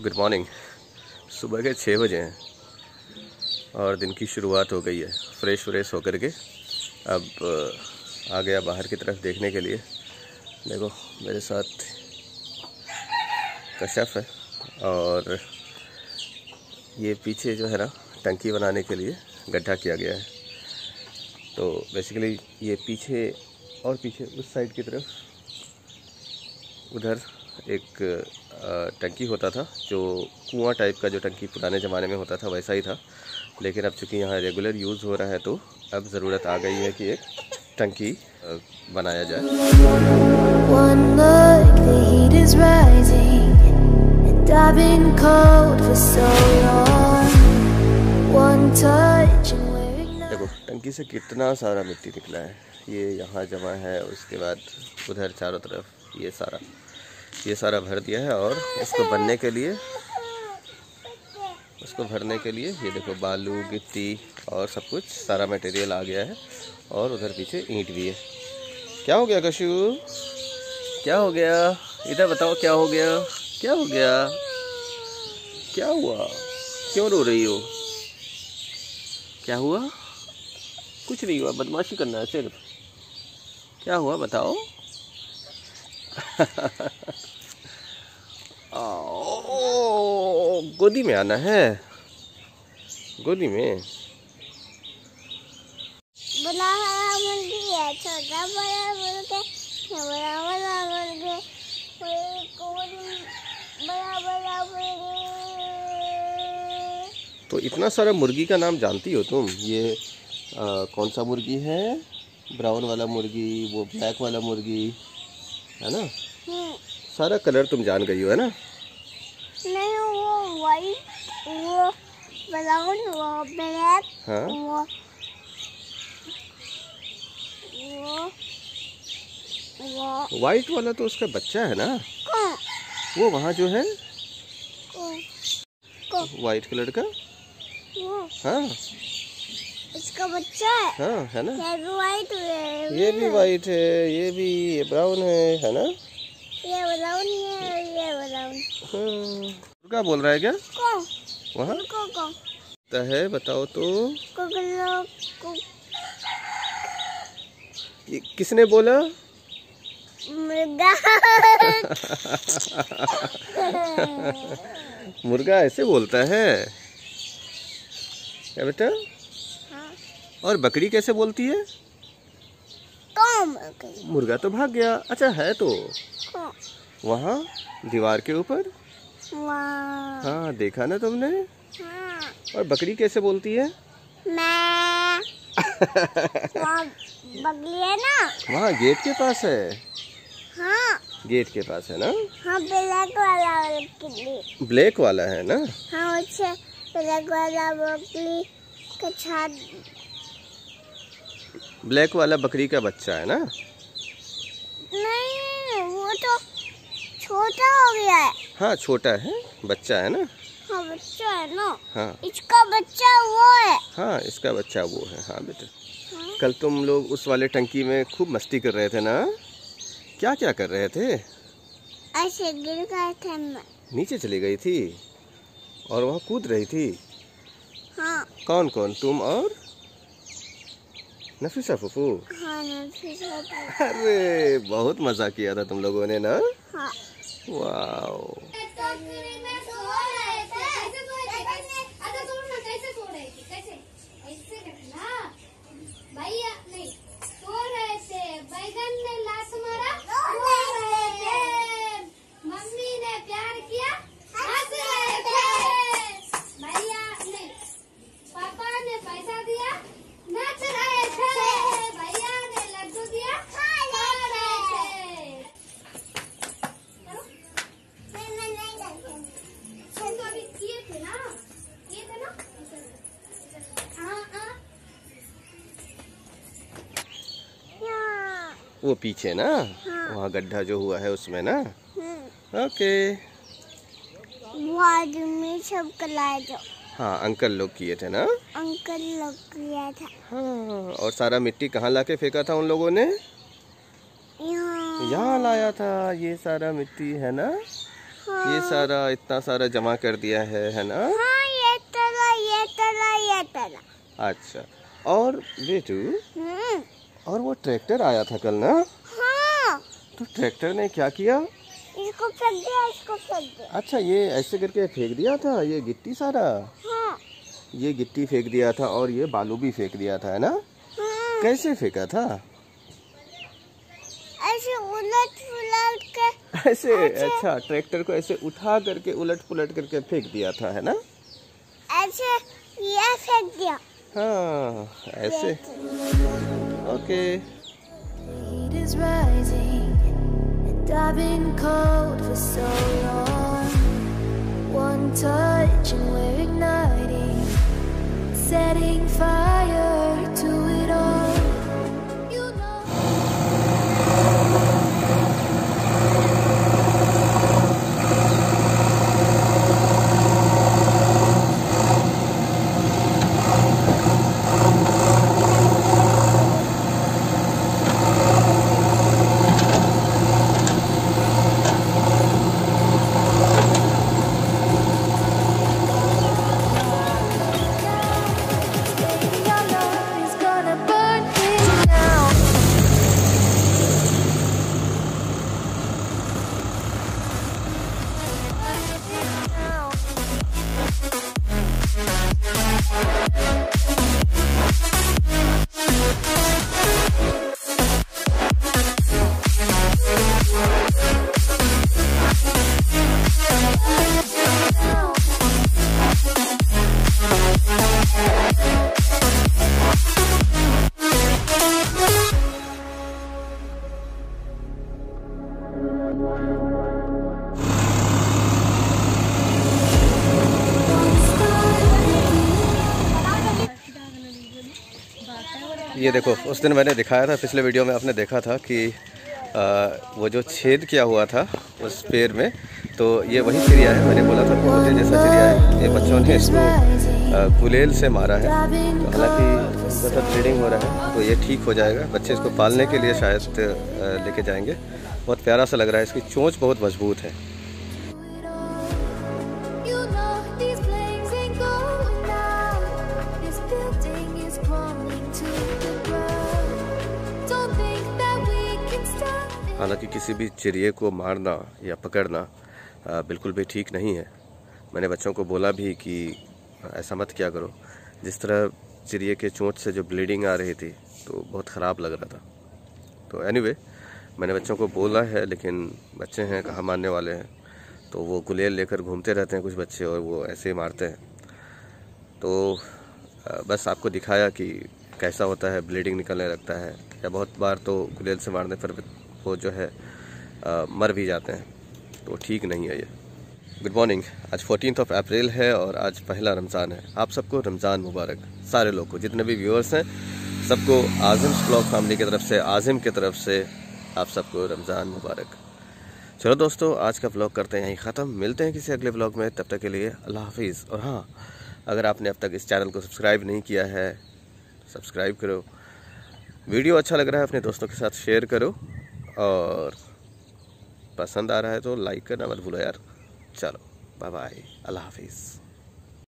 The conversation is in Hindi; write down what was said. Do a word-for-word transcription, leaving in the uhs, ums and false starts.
Good morning. सुबह के छः बजे हैं और दिन की शुरुआत हो गई है। फ्रेश फ्रेश होकर के अब आ गया बाहर की तरफ देखने के लिए। देखो मेरे साथ कशफ है और ये पीछे जो है ना टंकी बनाने के लिए गड्ढा किया गया है। तो बेसिकली ये पीछे और पीछे उस साइड की तरफ उधर एक टंकी होता था, जो कुआं टाइप का जो टंकी पुराने ज़माने में होता था वैसा ही था। लेकिन अब चूँकि यहाँ रेगुलर यूज़ हो रहा है तो अब ज़रूरत आ गई है कि एक टंकी बनाया जाए। देखो टंकी से कितना सारा मिट्टी निकला है, ये यहाँ जमा है, उसके बाद उधर चारों तरफ ये सारा ये सारा भर दिया है। और इसको बनने के लिए उसको भरने के लिए ये देखो बालू गिट्टी और सब कुछ सारा मटेरियल आ गया है। और उधर पीछे ईंट भी है। क्या हो गया कशु, क्या हो गया? इधर बताओ क्या हो गया, क्या हो गया, क्या हुआ, क्यों रो रही हो? क्या हुआ? कुछ नहीं हुआ, बदमाशी करना है सिर्फ। क्या हुआ बताओ? गोदी में आना है, गोदी में। बड़ा बड़ा मुर्गी है, छोटा बड़ा मुर्गी, बड़ा बड़ा मुर्गी, बड़ा बड़ा मुर्गी। तो इतना सारा मुर्गी का नाम जानती हो तुम? ये आ, कौन सा मुर्गी है? ब्राउन वाला मुर्गी, वो ब्लैक वाला मुर्गी है ना? सारा कलर तुम जान गई हो है ना? नहीं, वो वाइट, वो ब्राउन, वो ब्लैक, हाँ? वो वो वाइट वाला तो उसका बच्चा है ना? कौन? वो वहाँ जो है कौन? कौन? वाइट कलर का, वो हाँ इसका बच्चा है। हाँ है ना? ये भी वाइट है, ये भी वाइट है, ये भी ये ब्राउन है है ना? ये ब्राउन है, ये ब्राउन। हाँ। मुर्गा बोल रहा है क्या कौन? वहाँ? को को तो है बताओ तो। को को को ये किसने बोला? मुर्गा। मुर्गा ऐसे बोलता है क्या बेटा? हाँ। और बकरी कैसे बोलती है? कौन? मुर्गा तो भाग गया। अच्छा है तो कौन? वहाँ दीवार के ऊपर। वाह। हाँ देखा ना तुमने? हाँ। और बकरी कैसे बोलती है? मैं। वहाँ बगली है ना? वहाँ गेट के पास है। हाँ। गेट के पास है ना? हाँ, ब्लैक वाला बकली। ब्लैक वाला है ना? हाँ, उससे ब्लैक वाला बकली का छात। ब्लैक वाला बकरी का बच्चा है ना? नहीं, वो तो छोटा हो गया है। हाँ छोटा है, बच्चा है ना? हाँ बच्चा है ना? हाँ इसका बच्चा वो है। हाँ इसका बच्चा वो है। हाँ बेटा, हाँ? कल तुम लोग उस वाले टंकी में खूब मस्ती कर रहे थे ना? क्या क्या कर रहे थे? ऐसे गिर गए थे मैं। नीचे चली गई थी और वहाँ कूद रही थी। हाँ। कौन कौन? तुम और नफीसा फूफू? हाँ, नफीसा फूफू। अरे बहुत मजा किया था तुम लोगों ने ना? हाँ। वाओ। वो पीछे ना? हाँ। वहाँ गड्ढा जो हुआ है उसमें ना? ओके। वो आदमी सब कलाए जो। हाँ अंकल लोग किए थे ना? अंकल लोग किया था। हाँ। और सारा मिट्टी कहाँ लाके फेंका था उन लोगों ने? यहाँ यहाँ लाया था ये सारा मिट्टी है ना? हाँ। ये सारा इतना सारा जमा कर दिया है है ना? हाँ, ये तला, ये तला, ये तला। अच्छा, और बेटू, हम्म। और वो ट्रैक्टर आया था कल ना? हाँ। तो ट्रैक्टर ने क्या किया? इसको फेंक दिया, इसको फेंक दिया। अच्छा, ये ऐसे करके फेंक दिया था ये गिट्टी सारा? हाँ। ये गिट्टी फेंक दिया था और ये बालू भी फेंक दिया था, है ना? हाँ। कैसे फेंका था? ऐसे उलट पुलट के। ऐसे? अच्छा, ट्रैक्टर को ऐसे उठा करके उलट पुलट करके फेंक दिया था, है ना? ऐसे ये फेंक दिया। हाँ, ऐसे। Okay. Heat is rising, and I've been cold for so long. One touch and we're igniting, setting fire to it all. You know. Your love is gonna burn me down. ये देखो, उस दिन मैंने दिखाया था, पिछले वीडियो में आपने देखा था कि आ, वो जो छेद किया हुआ था उस पेड़ में, तो ये वही चिड़िया है। मैंने बोला था मोटे जैसा चिड़िया है। ये बच्चों ने इसको गुलेल से मारा है, तो हालांकि इसका तो ब्लीडिंग हो रहा है, तो ये ठीक हो जाएगा। बच्चे इसको पालने के लिए शायद लेके जाएंगे। बहुत प्यारा सा लग रहा है, इसकी चोंच बहुत मजबूत है। You know these flames ain't going out. This building is crumbling to the ground. Don't think that we can stop it. हालांकि किसी भी चिड़िए को मारना या पकड़ना आ, बिल्कुल भी ठीक नहीं है। मैंने बच्चों को बोला भी कि ऐसा मत क्या करो। जिस तरह चिड़िए के चोंच से जो ब्लीडिंग आ रही थी, तो बहुत ख़राब लग रहा था। तो एनीवे, मैंने बच्चों को बोला है, लेकिन बच्चे हैं, कहाँ मानने वाले हैं। तो वो गुलेल लेकर घूमते रहते हैं कुछ बच्चे, और वो ऐसे ही मारते हैं। तो बस आपको दिखाया कि कैसा होता है, ब्लीडिंग निकलने लगता है, या बहुत बार तो गुलेल से मारने पर वो जो है आ, मर भी जाते हैं। तो ठीक नहीं है ये। Good morning. आज फोर्टीन्थ ऑफ अप्रैल है और आज पहला रमज़ान है। आप सबको रमज़ान मुबारक। सारे लोग को, जितने भी व्यूअर्स हैं, सबको आज़िम्स ब्लॉग फैमिली की तरफ से, आज़िम की तरफ से आप सबको रमज़ान मुबारक। चलो दोस्तों, आज का ब्लॉग करते हैं यहीं ख़त्म। मिलते हैं किसी अगले ब्लॉग में, तब तक के लिए अल्लाह हाफिज़। और हाँ, अगर आपने अब तक इस चैनल को सब्सक्राइब नहीं किया है, सब्सक्राइब करो। वीडियो अच्छा लग रहा है अपने दोस्तों के साथ शेयर करो, और पसंद आ रहा है तो लाइक करना मत भूलो यार। चलो, बाय बाय, अल्लाह हाफिज़।